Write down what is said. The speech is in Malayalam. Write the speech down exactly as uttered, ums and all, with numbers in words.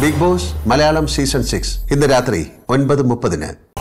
Big boss Malayalam season six ഇന്ന് രാത്രി ഒൻപത് മുപ്പതിന്.